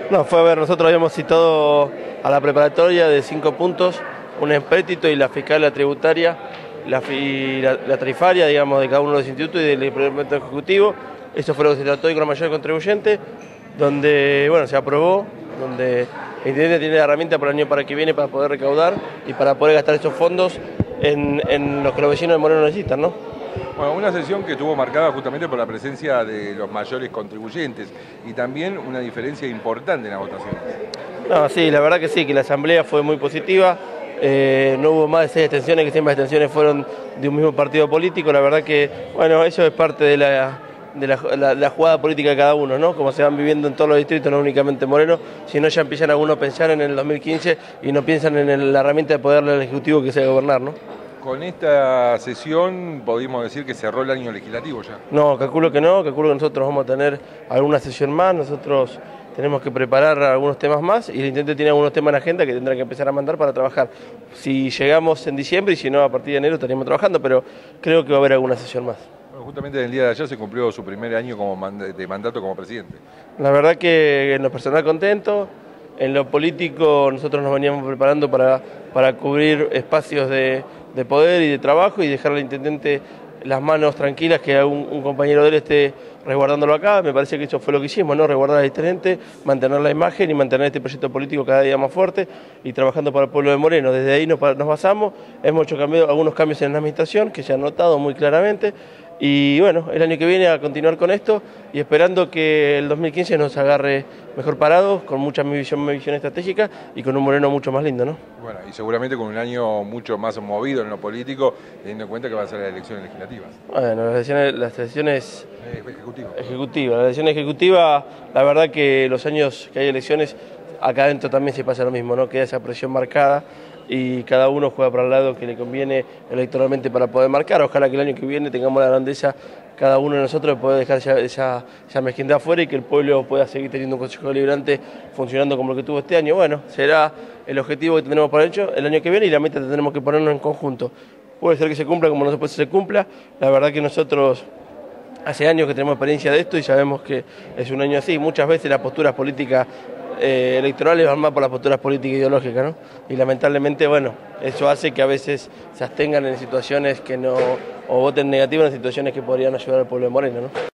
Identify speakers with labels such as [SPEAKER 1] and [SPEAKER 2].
[SPEAKER 1] No, fue a ver, nosotros habíamos citado a la preparatoria de 5 puntos, un empréstito y la fiscal, la tributaria, la tarifaria, digamos, de cada uno de los institutos y del implemento ejecutivo. Eso fue lo que se trató hoy con la mayoría contribuyente, donde, bueno, se aprobó, donde el intendente tiene la herramienta para el año para que viene para poder recaudar y para poder gastar esos fondos en los que los vecinos de Moreno necesitan, ¿no?
[SPEAKER 2] Bueno, una sesión que estuvo marcada justamente por la presencia de los mayores contribuyentes y también una diferencia importante en las votaciones.
[SPEAKER 1] No, sí, la verdad que sí, que la asamblea fue muy positiva, no hubo más de 6 abstenciones, que siempre las abstenciones fueron de un mismo partido político. La verdad que, bueno, eso es parte de la jugada política de cada uno, ¿no? Como se van viviendo en todos los distritos, no únicamente Moreno, sino ya empiezan algunos a pensar en el 2015 y no piensan en la herramienta de poder al Ejecutivo que sea gobernar, ¿no?
[SPEAKER 2] Con esta sesión podemos decir que cerró el año legislativo ya.
[SPEAKER 1] No, calculo que no, calculo que nosotros vamos a tener alguna sesión más, nosotros tenemos que preparar algunos temas más y el intendente tiene algunos temas en agenda que tendrá que empezar a mandar para trabajar. Si llegamos en diciembre y si no a partir de enero estaríamos trabajando, pero creo que va a haber alguna sesión más.
[SPEAKER 2] Bueno, justamente en el día de ayer se cumplió su primer año de mandato como presidente.
[SPEAKER 1] La verdad que en lo personal contento, en lo político nosotros nos veníamos preparando para cubrir espacios de poder y de trabajo y dejar al intendente las manos tranquilas, que un compañero de él esté resguardándolo acá. Me parece que eso fue lo que hicimos, ¿no? Resguardar al intendente, mantener la imagen y mantener este proyecto político cada día más fuerte y trabajando para el pueblo de Moreno. Desde ahí nos basamos, hemos hecho algunos cambios en la administración que se han notado muy claramente. Y bueno, el año que viene a continuar con esto y esperando que el 2015 nos agarre mejor parados, con mucha visión estratégica y con un Moreno mucho más lindo, ¿no?
[SPEAKER 2] Bueno, y seguramente con un año mucho más movido en lo político, teniendo en cuenta que van a ser las elecciones legislativas.
[SPEAKER 1] Bueno, las elecciones ejecutivas. La elección ejecutiva, la verdad que los años que hay elecciones, acá adentro también se pasa lo mismo, ¿no? Queda esa presión marcada y cada uno juega para el lado que le conviene electoralmente para poder marcar. Ojalá que el año que viene tengamos la grandeza, cada uno de nosotros, de poder dejar esa mezquindad afuera y que el pueblo pueda seguir teniendo un Consejo Deliberante funcionando como lo que tuvo este año. Bueno, será el objetivo que tendremos para el año que viene y la meta que tenemos que ponernos en conjunto. Puede ser que se cumpla como no puede ser que se cumpla. La verdad que nosotros hace años que tenemos experiencia de esto y sabemos que es un año así. Muchas veces las posturas políticas electorales van más por las posturas políticas e ideológicas, ¿no? Y lamentablemente, bueno, eso hace que a veces se abstengan en situaciones que no, o voten negativo en situaciones que podrían ayudar al pueblo de Moreno, ¿no?